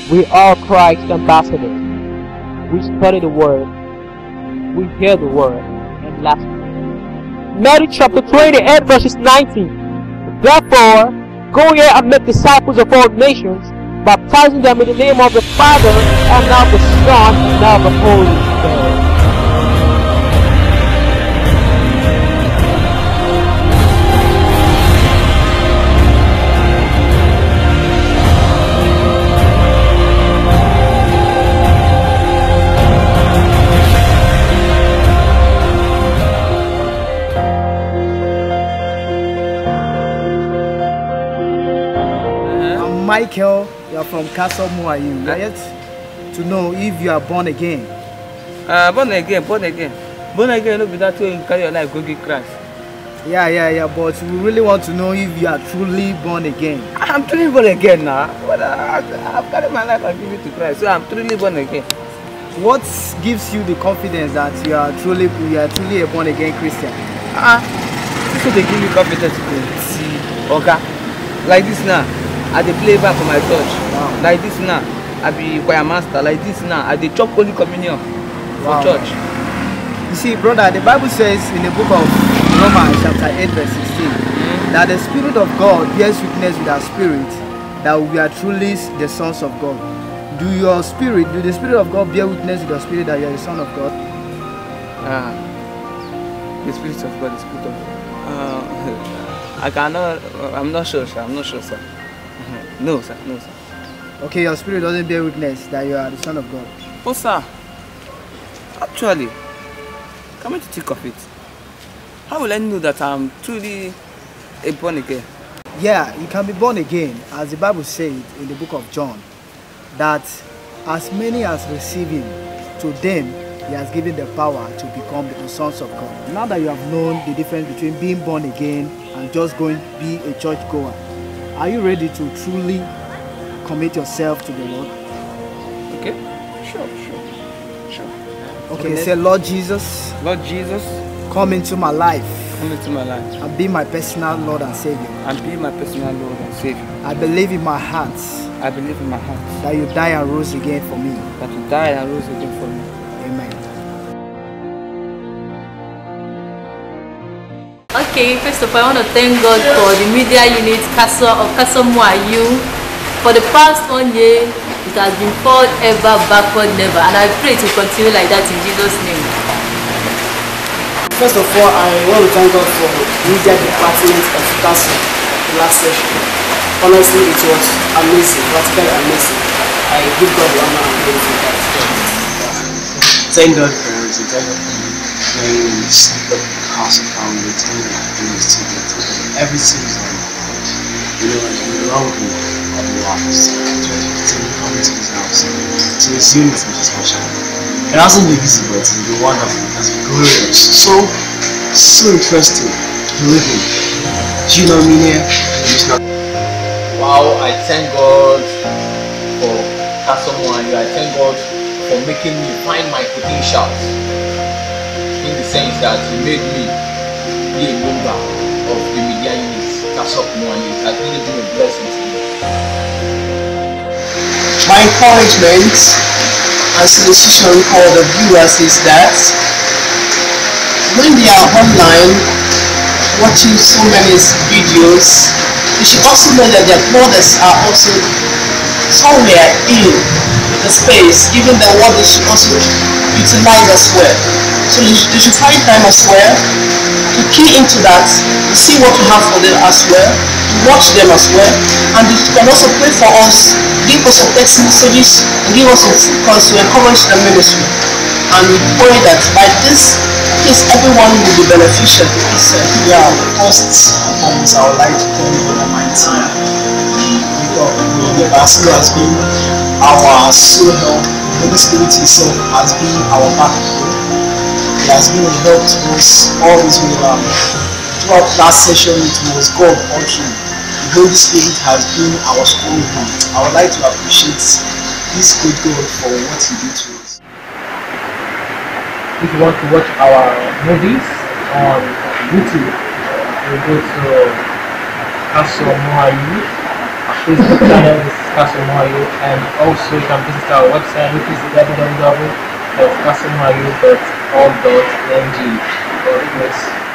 We are Christ ambassadors. We study the word, we hear the word, and lastly, Matthew chapter 28 verses 19. Therefore, go ye and make disciples of all nations, baptizing them in the name of the Father, and of the Son, and of the Holy Spirit. Michael, you are from Castle Muayu. You are yet to know if you are born again. Born again. Born again, no be that way you carry your life go give Christ. Yeah, but we really want to know if you are truly born again. I'm truly born again now. But I've carried my life and give it to Christ, so I'm truly born again. What gives you the confidence that you are truly a born again Christian? This is to give you confidence to see, okay? Like this now. I dey play back for my church. Wow. Like this now, I be choir master. Like this now, I dey chop Holy Communion for church. You see, brother, the Bible says in the book of Romans chapter 8 verse 16 that the Spirit of God bears witness with our spirit that we are truly the sons of God. Do the Spirit of God bear witness with your spirit that you are the son of God? The Spirit of God, the Spirit of God. I'm not sure, sir. No, sir. Okay, your spirit doesn't bear witness that you are the son of God. Oh, sir. Actually, coming to think of it, how will I know that I'm truly a born again? Yeah, you can be born again, as the Bible says in the book of John, that as many as receive him, to them he has given the power to become the sons of God. Now that you have known the difference between being born again and just going to be a church goer, are you ready to truly commit yourself to the Lord? Okay, sure. Okay, say, Lord Jesus, come into my life. And be my personal Lord and Savior. I believe in my heart. That you died and rose again for me. Amen. Okay, first of all, I want to thank God for the media unit Castle Muayu. For the past 1 year, it has been forward ever, backward never, and I pray to continue like that in Jesus' name. First of all, I want to thank God for the media department of Castle the last session. Honestly, it was amazing, practically amazing. I give God the honor and glory for that. Thank God for everything. Thank God for when we set up Castle family. Thank God for doing this together. Everything is on in the long run of the lives. 2015 coming to his house. To his unit, which is special. It hasn't been visible, it's been wonderful, it has been glorious. So interesting. Believe me. Do you know me here? Wow, I thank God for Castle Muayu. I thank God for making me find my potentials. In the sense that He made me be a member of the media unit, Castle Muayu. It has really been a blessing to me. My encouragement as an institution called the viewers is that when they are online watching so many videos, they should also know that their brothers are also somewhere in the space, given them what they should also utilize as well. So they should find time as well to key into that, to see what we have for them as well, to watch them as well, and they can also pray for us, give us some text messages, and give us some focus to encourage the ministry. And we pray that by this case everyone will be beneficial to this. First and foremost, I would like to thank God Almighty. The Pastor has been our soul help. The Holy Spirit Himself has been our backbone. He has been a help to us all this way around. Throughout that session, it was God all through. The Holy Spirit has been our stronghold. I would like to appreciate this great God for what He did to us. If you want to watch our movies on YouTube, you go to Castle Muayu Facebook channel. Kasumuayu, and also you can visit our website, which is www.kasumuayu.org.ng. God bless.